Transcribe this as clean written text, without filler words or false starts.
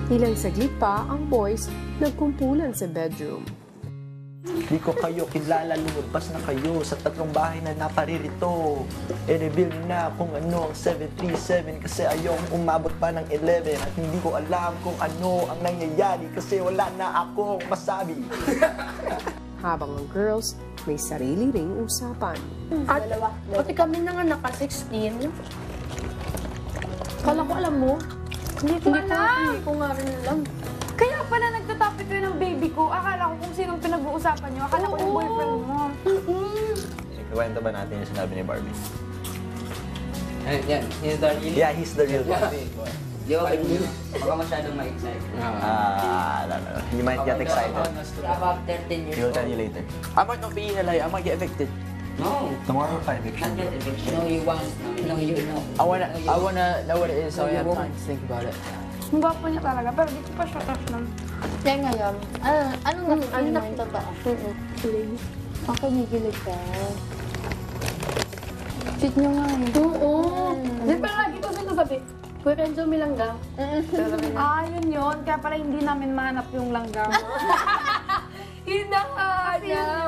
Ilang saglit pa, ang boys nagkumpulan sa bedroom. Di ko kayo kilala, lumabas na kayo sa tatlong bahay na naparirito. I-reveal na kung ano ang 737 kasi ayong umabot pa ng 11 at hindi ko alam kung ano ang nangyayari kasi wala na akong masabi. Habang ang girls may sarili ring usapan. At pati kami na nga naka-16. Kala ko alam mo. Hindi ko nga rin alam. Kaya pala nagtatopic ko ng baby ko. Akala ko kung sinong pinag-uusapan niyo. Akala ko yung boyfriend mo. Ikwento ba natin yung sinabi ni Barbie? Yan, he's the real. Yeah, he's the real Barbie. Yo, baka masyadong ma-excite. You might get excited. About 13 years He will tell you later. I might not be here later. I might get evicted. No. Tomorrow pa eviction. Not get eviction. No, you won't. No, you know. I wanna know what it is so I have time to think about it. Ang gwapo niya talaga, pero di ko pa siya touch lang. Kaya ngayon, anong nakikita mo yung totoo? Makikigilig ka. Cheat nyo nga eh. Oo. Di pa lagi ko sinasabi, Kuya Renzo, may langgam. yun yun. Kaya pala hindi namin mahanap yung langgam. Hinaka niya.